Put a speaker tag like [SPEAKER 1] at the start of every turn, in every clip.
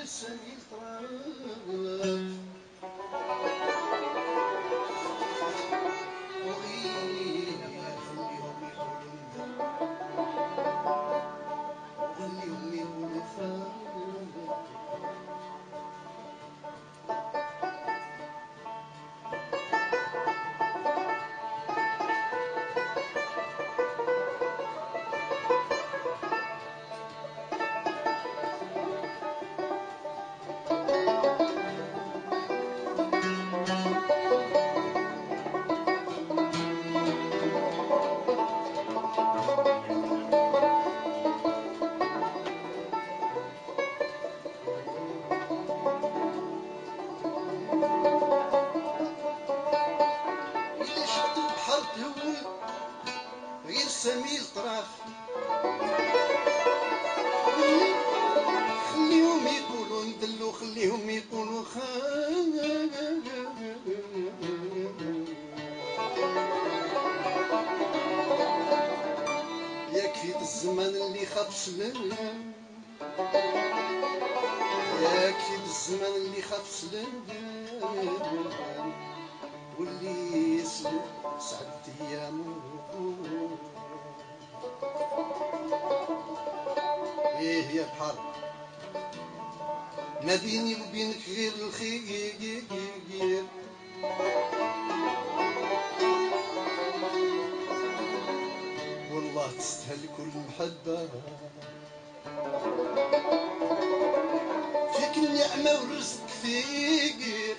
[SPEAKER 1] سميل طراف وغير خليهم يقولوا وخليهم يقولوا فات غير سميل طراف خليهم يقولوا ندلو خليهم يقولوا يكفي الزمان اللي خاف سلام يكفي الزمان اللي خاف سلام واللي يسلم سعد ايامه ايه يا بحر ما بيني وبينك غير الخير والله تستاهل كل محبة فيك النعمة والرزق كثير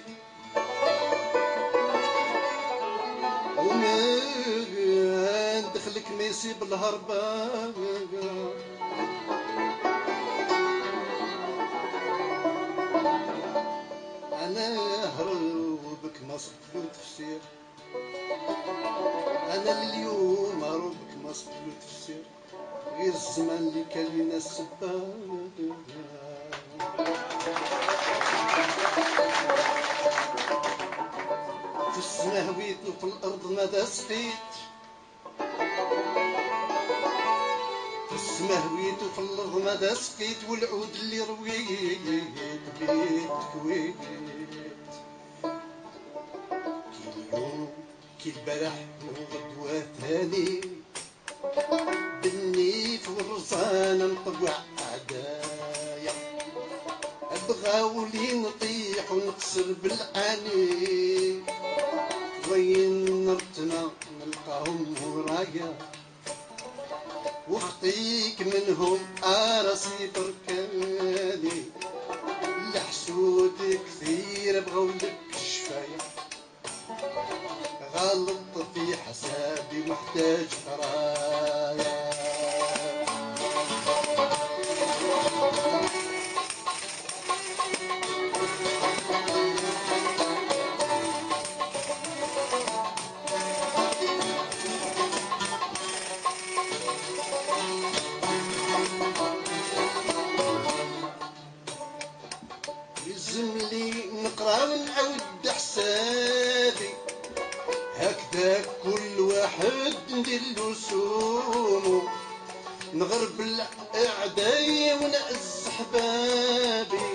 [SPEAKER 1] وما دخلك ما يسيب الهربة أنا هروبك ما صدت له تفسير أنا اليوم هروبك ما صدت له تفسير غير الزمان اللي كان لينا السبة في السما هويت وفي الأرض ماذا سقيت في السما هويت وفي الأرض ماذا سقيت والعود اللي رويت بيت كويت كي اليوم كي البارح وغدوة ثاني بالنيف والرصانة نطوع أعدايا أبغاولي نطيح ونقصر بالعاني وين نرتنا نلقاهم ورايا وخطيك منهم راسي بركاني الحسود كثير بغولك الشفاية غلط في حسابي محتاج قرايا لازملي نقرا ونعود حسابي هكذا كل واحد نديرلو سومو نغرب الاعداء ونعز حبابي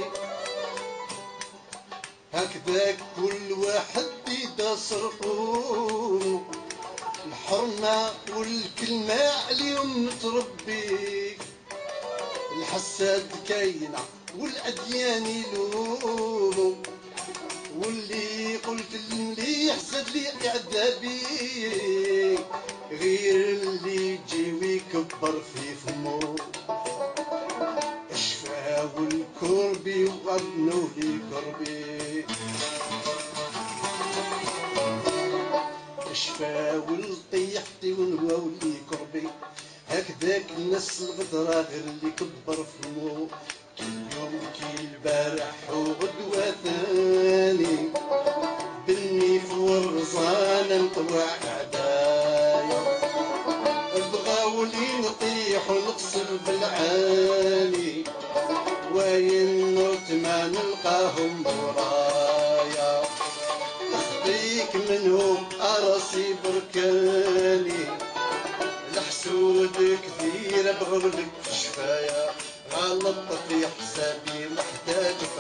[SPEAKER 1] هكذا كل واحد يداس رقومو الحرمة والكلمة عليهم نتربي الحساد كاينة والأديان يلومو واللي قلت المليح زاد لي إعدابي غير اللي يجي ويكبر في فمو الشفا والكربي وغنوا لي كربي الشفا والطيحتي ونواو لي كربي هكذاك الناس الغدرة غير اللي كبر فمو كي اليوم كي البارح وغدوة ثاني بالنيف والرصانة نطوع أعدايا بغاولي نطيح ونقصر بالعالي وين نوت ما نلقاهم ورايا نخطيك منهم راسي بركاني الحسود كثير بغولك شفايا غلط في حسابي محتاج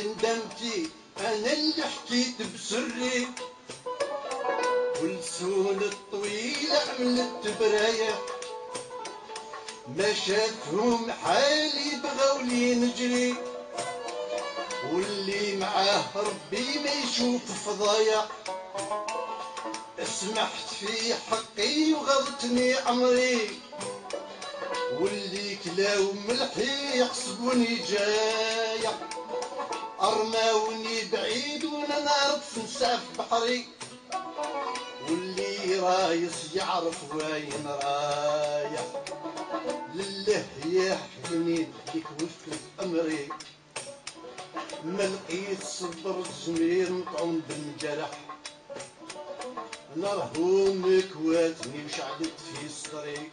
[SPEAKER 1] ندمتي انا اللي حكيت بسري، والسون الطويلة عملت براية، ما شافهم حالي بغاولي نجري، واللي معاه ربي ما يشوف فضايا، سمحت في حقي وغلطني عمري، واللي كلاو ملحي يحسبوني جاية، ارماوني بعيد وانا نعرف نسعى في بحري، واللي رايس يعرف وين رايح، لله يا حنين ليك وفق امري، ما لقيت صبر الزمير مطعون بالجرح، نرهوم كواتني وشعلت في صدري،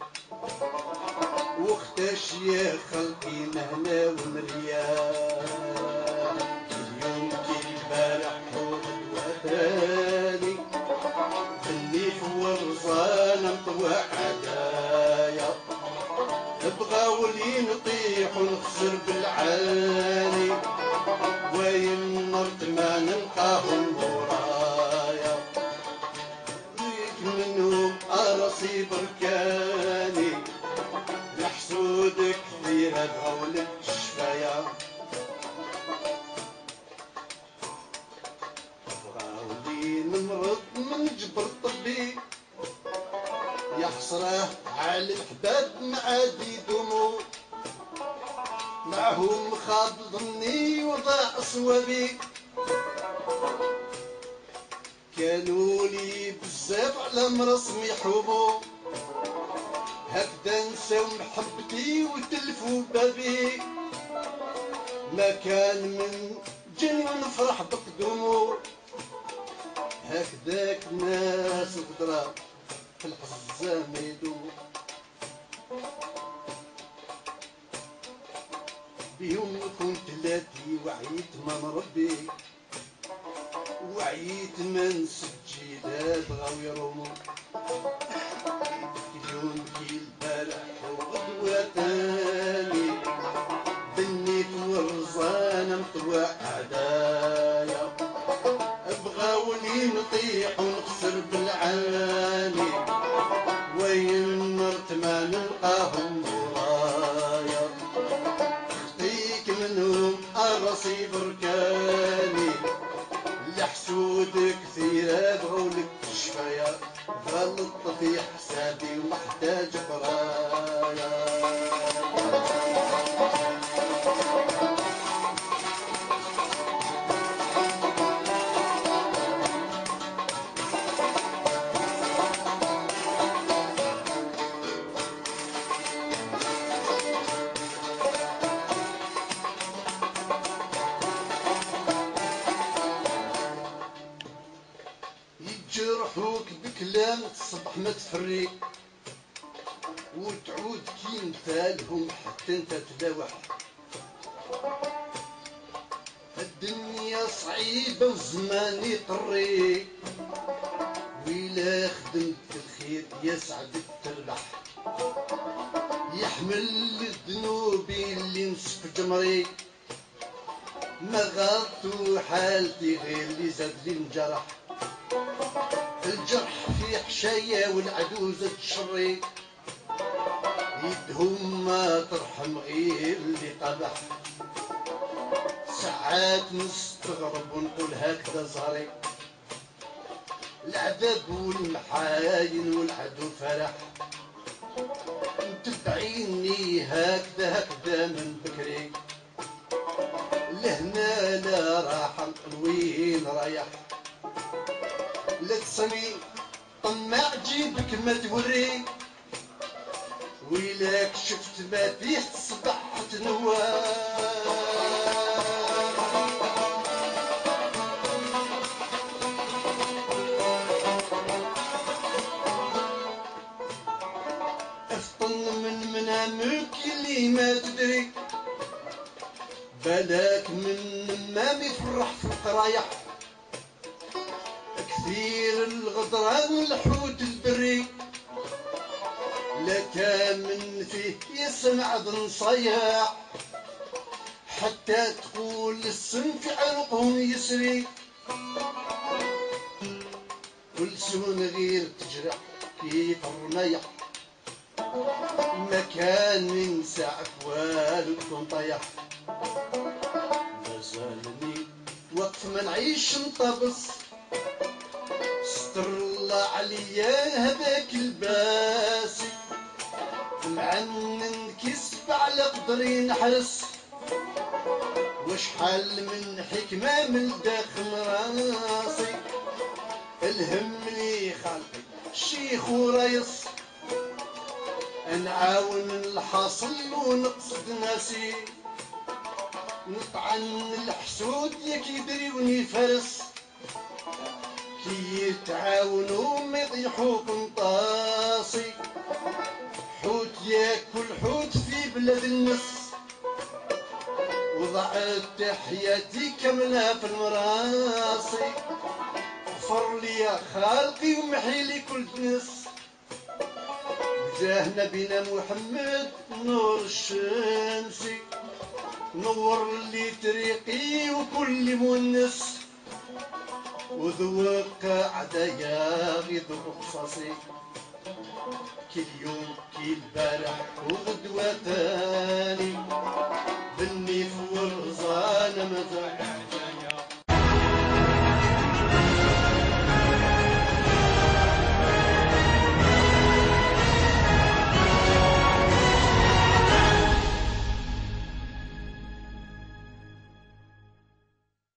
[SPEAKER 1] وقتاش يا خلقي مهنا ومرياح، اليوم كي البارح وغدوة ثاني، خليك ورزان مطوع عدايا، بغاولي نطيح ونخسر بالعاني، وين نرت ما نلقاهم ورايا، ريت منهم راسي بركاني، لحسودك كثير بغاولك الشفايا، بغاولي نمرض من جبر طبي، يا حسرة على الحباب معادي دمو، معهم خاب ظني وضاع صوابي، كانوا لي بزاف على مرسم يحوموا، هكذا نساو محبتي وتلفوا بابي، ما كان من جن ونفرح بقدومو، هكذاك ناس القدرة في الحزة ما يدومو، بيوم كنت لاتي وعيت من ربي، وعيت من سجيلات غاو يرومو، اليوم كي البارح وغدوة تاني، بنيت ورزانة مطوع عدايا، بغاولي نطيح ونخسر بالعاني، وين مرت ما نلقاهم ورايا، خطيك منهم راسي بركاني، لحسود كثير بغولك الشفايا، غلطت في حسابي ومحتاج قرايا. يجرحوك بكلام تصبح ما تفري، وتعود كي مثالهم حتى انت تلاوح، الدنيا صعيبة والزمان يطري، وإلا خدمت الخير يسعدك تربح، يحمل الذنوب اللي نسف جمري، ما غلطو حالتي غير اللي زاد لي انجرح، الجرح في حشايا والعدوزة تشري، يدهم ما ترحم غير اللي طبح، ساعات نستغرب ونقول هكذا زهري، العذاب والمحاين والعدو فرح، متبعيني هكذا هكذا من بكري، لهنا لا راح وين رايح، لا تصني طماع جيبك ما توري، ويلاك شفت ما فيه تصبح تنوار، افطن من منامك اللي ما تدري، بالك من ما يفرح في القرايح، كثير الغدران والحوت البري، لا كان من فيه يسمع ذن صياح، حتى تقول السم في عرقهم يسري، كل سون غير تجرح كيف الرميح، ما كان من ساعة والو تكون طيح. مازالني وقت ما نعيش نطبس، ستر الله عليا هذاك الباسي، معنن كسب على قدري نحرس، وشحال من حكمة من داخل راسي، الهمني خلقي الشيخ وريس، نعاون الحاصل ونقصد ناسي، نطعن الحسود ياك يدريوني فرس، كي يتعاونوا ما يطيحوا قنطاسي، حوت ياكل حوت في بلاد النص، وضعت حياتي كاملة في المراسي، غفر لي يا خالقي ومحي لي كل نص، بجاه نبينا محمد نور الشمسي، نور لي طريقي وكل مونس، وذوق عدايا يذوق قصصي، كل يوم كي البارح وغدوة